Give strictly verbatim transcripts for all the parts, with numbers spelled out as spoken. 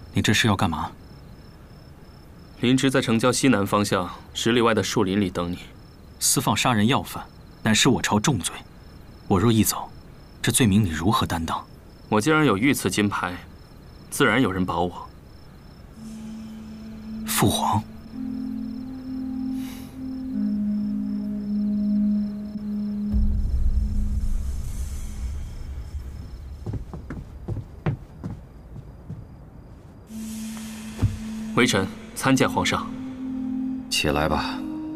你这是要干嘛？ 林直在城郊西南方向十里外的树林里等你。 私放杀人要犯，乃是我朝重罪。我若一走，这罪名你如何担当？ 我既然有御赐金牌，自然有人保我。 父皇。 微臣参见皇上。 起来吧。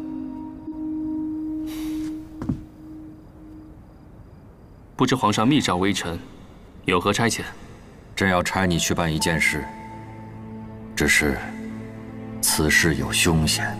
不知皇上密召微臣，有何差遣？ 朕要差你去办一件事，只是此事有凶险。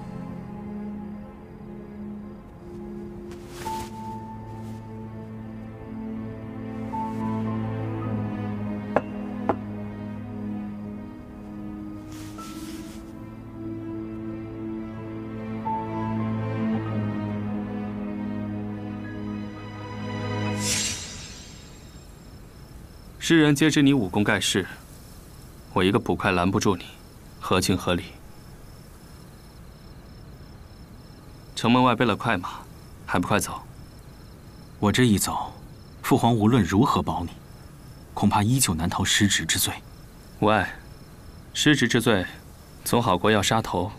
世人皆知你武功盖世，我一个捕快拦不住你，合情合理。城门外备了快马，还不快走？ 我这一走，父皇无论如何保你，恐怕依旧难逃失职之罪。 无碍，失职之罪，总好过要杀头。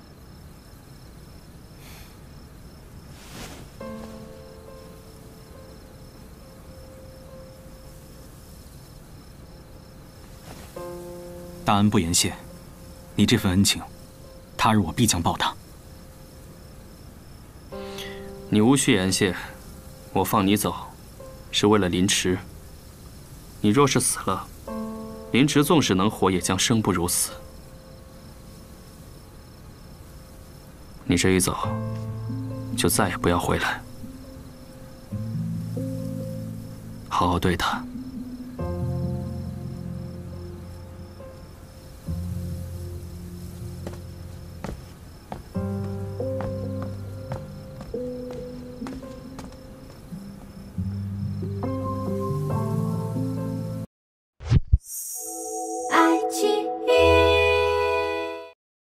大恩不言谢，你这份恩情，他日我必将报答。 你无需言谢，我放你走，是为了林池。你若是死了，林池纵使能活，也将生不如死。你这一走，就再也不要回来。好好对他。